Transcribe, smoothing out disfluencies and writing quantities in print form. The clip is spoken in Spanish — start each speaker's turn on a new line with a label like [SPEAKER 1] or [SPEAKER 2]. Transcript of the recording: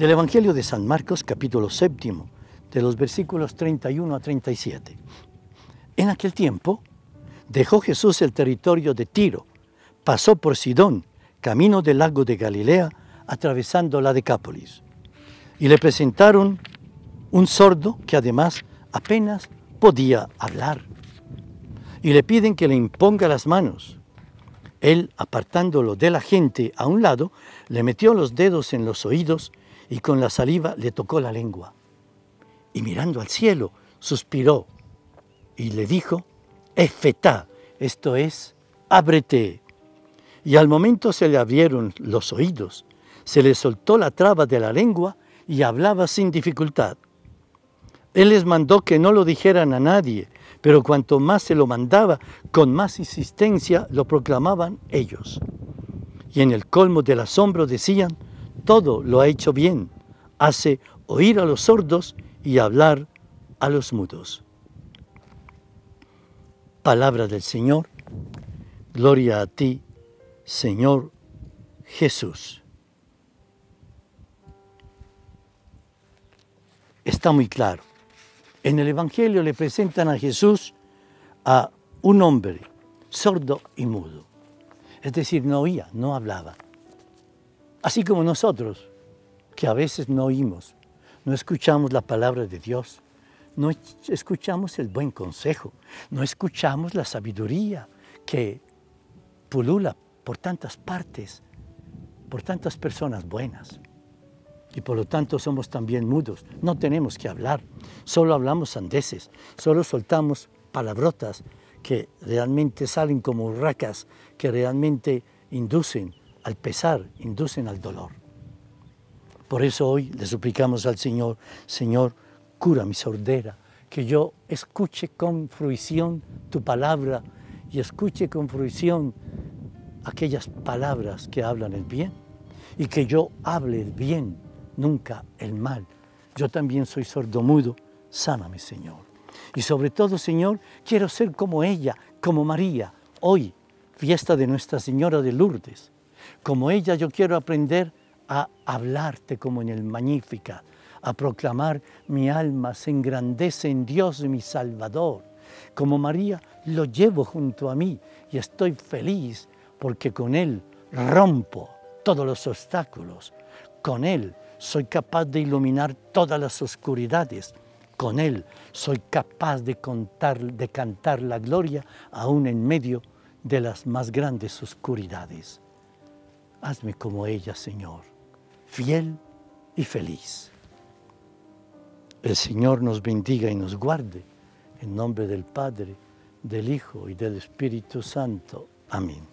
[SPEAKER 1] Del Evangelio de San Marcos, capítulo 7, de los versículos 31 a 37. En aquel tiempo, dejó Jesús el territorio de Tiro, pasó por Sidón, camino del lago de Galilea, atravesando la Decápolis. Y le presentaron un sordo que además apenas podía hablar. Y le piden que le imponga las manos. Él, apartándolo de la gente a un lado, le metió los dedos en los oídos y con la saliva le tocó la lengua. Y mirando al cielo, suspiró y le dijo, Efetá, esto es, ábrete. Y al momento se le abrieron los oídos, se le soltó la traba de la lengua y hablaba sin dificultad. Él les mandó que no lo dijeran a nadie, pero cuanto más se lo mandaba, con más insistencia lo proclamaban ellos. Y en el colmo del asombro decían, todo lo ha hecho bien, hace oír a los sordos y hablar a los mudos. Palabra del Señor, gloria a ti, Señor Jesús. Está muy claro. En el Evangelio le presentan a Jesús a un hombre sordo y mudo. Es decir, no oía, no hablaba. Así como nosotros, que a veces no oímos, no escuchamos la palabra de Dios, no escuchamos el buen consejo, no escuchamos la sabiduría que pulula por tantas partes, por tantas personas buenas. Y por lo tanto somos también mudos, no tenemos que hablar, solo hablamos sandeces, solo soltamos palabrotas que realmente salen como urracas, que realmente inducen al pesar, inducen al dolor. Por eso hoy le suplicamos al Señor, Señor, cura mi sordera, que yo escuche con fruición tu palabra y escuche con fruición aquellas palabras que hablan el bien y que yo hable el bien, nunca el mal. Yo también soy sordomudo, sáname, Señor. Y sobre todo, Señor, quiero ser como ella, como María. Hoy, fiesta de Nuestra Señora de Lourdes. Como ella, yo quiero aprender a hablarte como en el Magnificat, a proclamar mi alma se engrandece en Dios mi Salvador. Como María, lo llevo junto a mí y estoy feliz porque con Él rompo todos los obstáculos. Con Él soy capaz de iluminar todas las oscuridades. Con Él soy capaz de cantar la gloria aún en medio de las más grandes oscuridades. Hazme como ella, Señor, fiel y feliz. El Señor nos bendiga y nos guarde. En nombre del Padre, del Hijo y del Espíritu Santo. Amén.